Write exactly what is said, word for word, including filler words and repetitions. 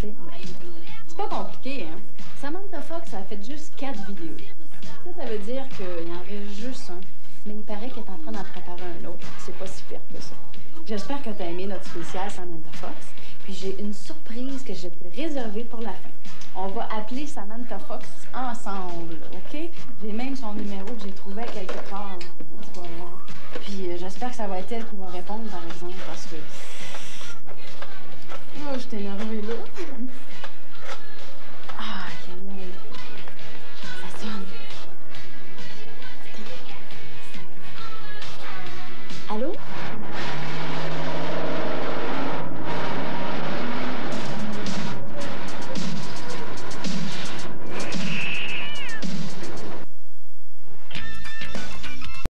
sais. C'est pas compliqué, hein. Samantha Fox a fait juste quatre vidéos. Ça, ça veut dire qu'il en reste juste un. Mais il paraît qu'elle est en train d'en préparer un autre. C'est pas si pire que ça. J'espère que t'as aimé notre spécial Samantha Fox. Puis j'ai une surprise que je t'ai réservée pour la fin. On va appeler Samantha Fox ensemble, OK? J'ai même son numéro que j'ai trouvé quelque part. Tu vas voir. Puis euh, j'espère que ça va être elle qui va répondre, par exemple, parce que... Oh, je t'ai énervée, là. Ah, quelle heure. Ça sonne. Allô?